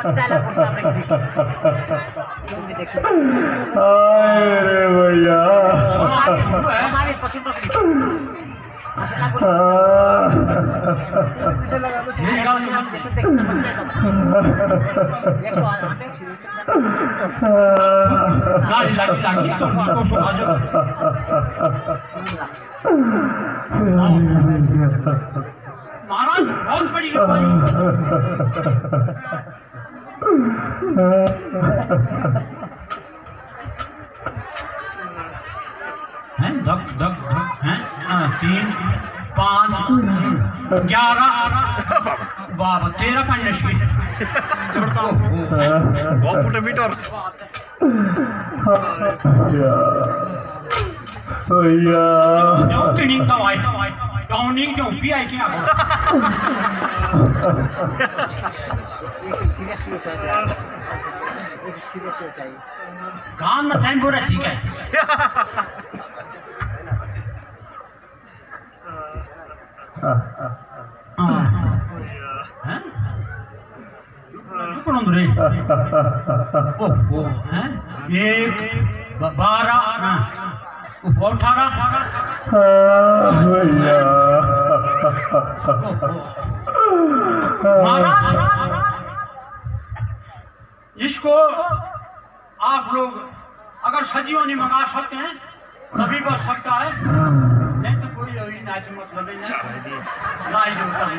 अरे भैया महाराज बहुत बड़ी हैं धक धक धक हैं 3 5 11 बाबा 13 पानी नशी बहुत फुट मीटर भैया ट्रेनिंग का वाइट टाउनिंग जो पी आई क्या सीरियस हो चाहिए गान ना टाइम बोला ठीक है हैं कौन रे ओ हैं 1 12 18 भैया महाराज इसको आप लोग अगर सजियों नहीं मंगा सकते हैं तभी बच सकता है नहीं तो कोई अभी नाच मतलब नहीं जो तभी